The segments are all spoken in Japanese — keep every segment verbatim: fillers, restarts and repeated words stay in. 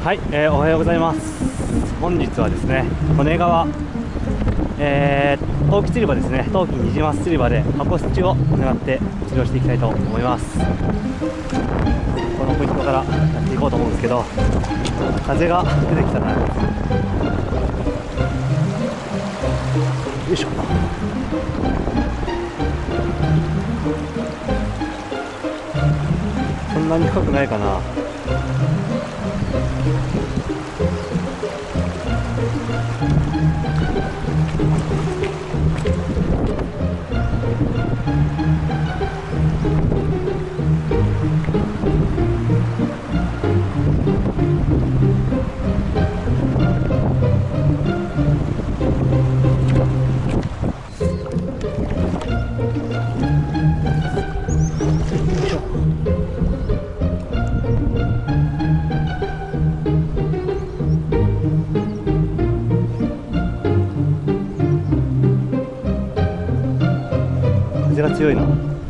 はい、えー、おはようございます。本日はですね、利根川、えー、冬季釣り場ですね、冬季ニジマス釣り場でハコスチを狙って釣りをしていきたいと思います。このポイントからやっていこうと思うんですけど、風が出てきたな。よいしょ。そんなに深くないかな。風が強いな。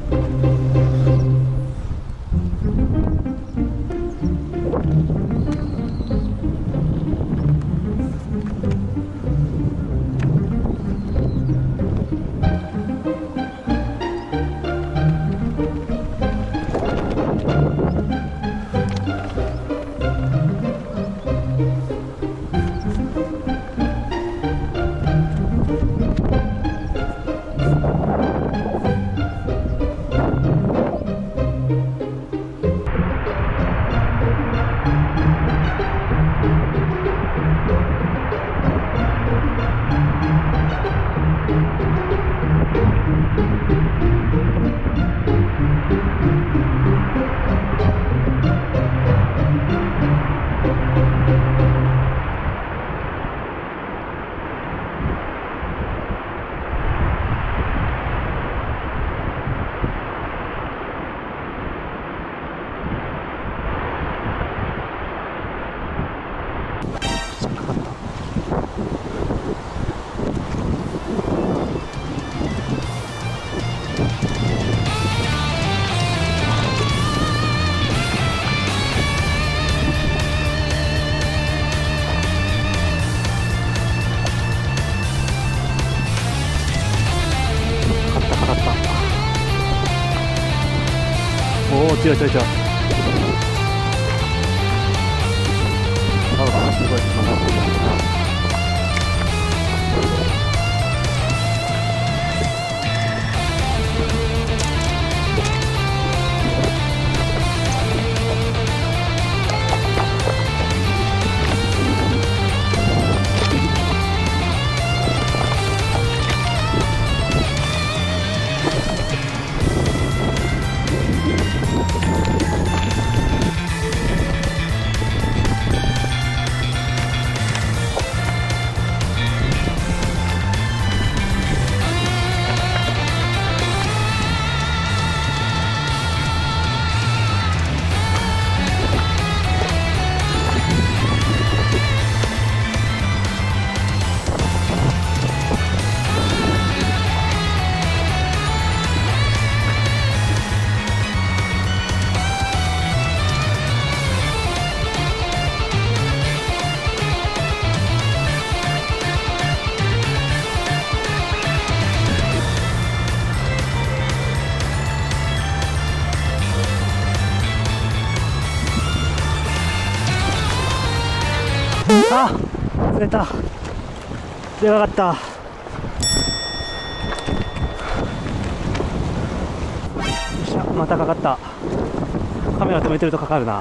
おお、強い強い強い。ああ、すごい。あ、釣れた。でかかった。よっしゃ、またかかった。カメラ止めてるとかかるな。こ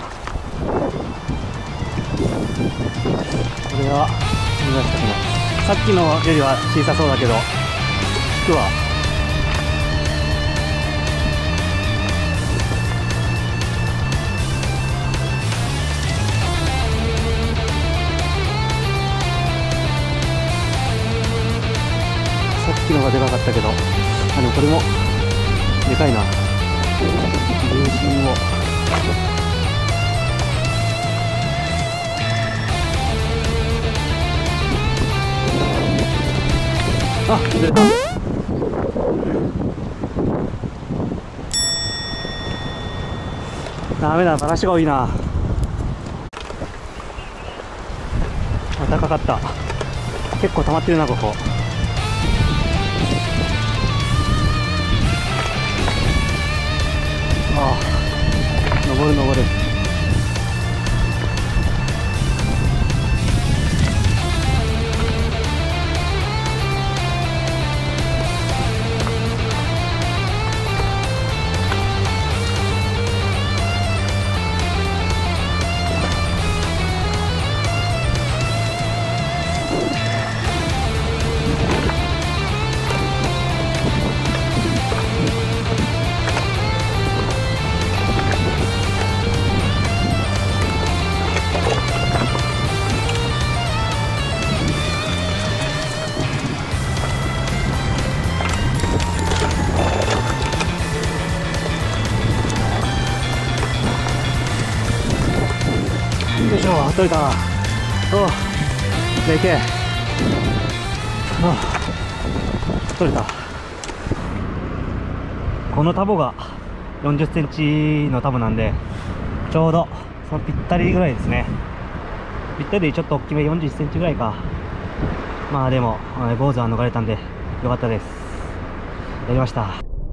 れは見ましたけど、さっきのよりは小さそうだけど引くわ。さっきのがでかかったけど、あ、でもこれもでかいな。重心をあ、釣れた。ダメだ、バラシが多いな。 高かった。結構溜まってるな、ここ。ああ、登る登る。よいしょ、取れた。おう、じゃあ行け。あ、取れた。このタボがよんじゅっセンチのタボなんで、ちょうどそのぴったりぐらいですね。ぴったりちょっと大きめ、よんじゅっセンチぐらいか。まあでも坊主は逃れたんでよかったです。やりました。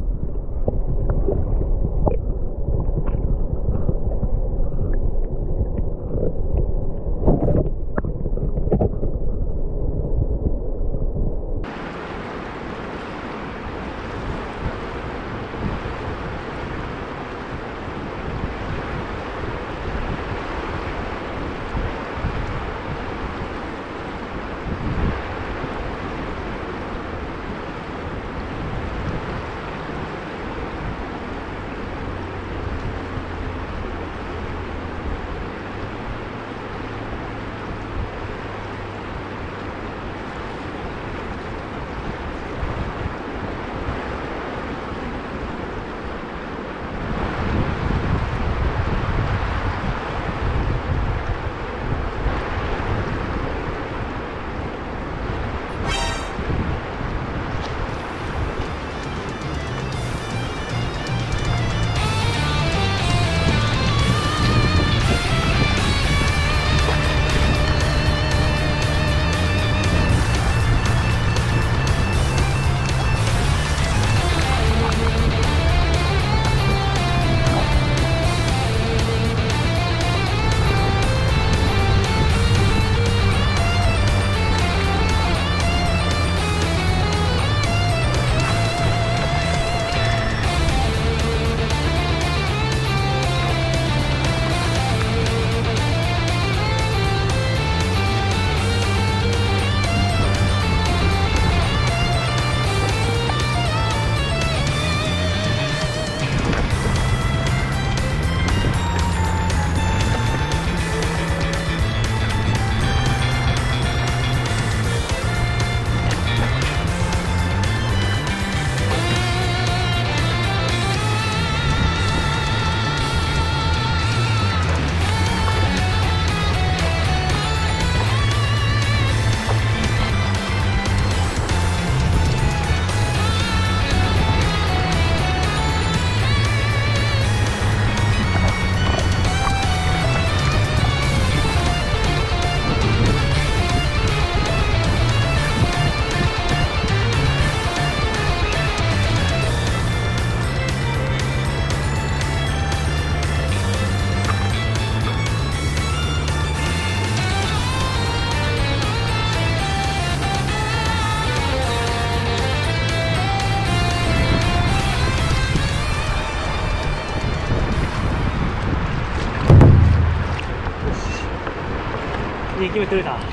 にきめ取れた。やっ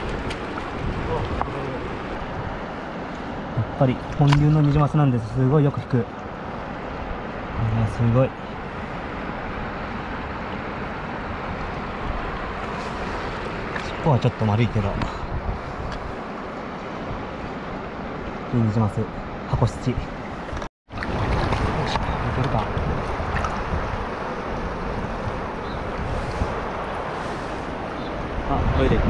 ぱり本流のニジマスなんです。すごいよく引く。いやすごい。尻尾はちょっと丸いけどいいニジマス、箱七。よし、いけるか。あ、泳いでいった。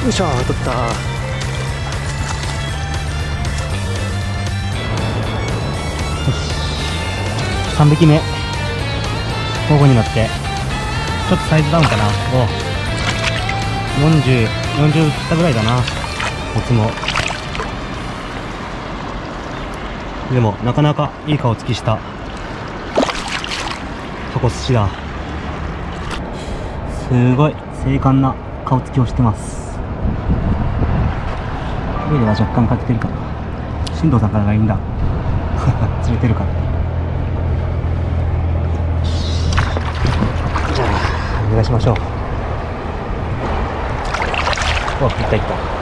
いしょ、取った。さんびきめ交互になって、ちょっとサイズダウンかな。およんじゅう、よんじゅう切ったぐらいだな、オツも。でもなかなかいい顔つきしたタコ寿司だ。すごい精悍な顔つきをしてます。上では若干かけてるかな。進藤さんからがいいんだ。釣れてるか。じゃあお願いしましょう。お、いったいった。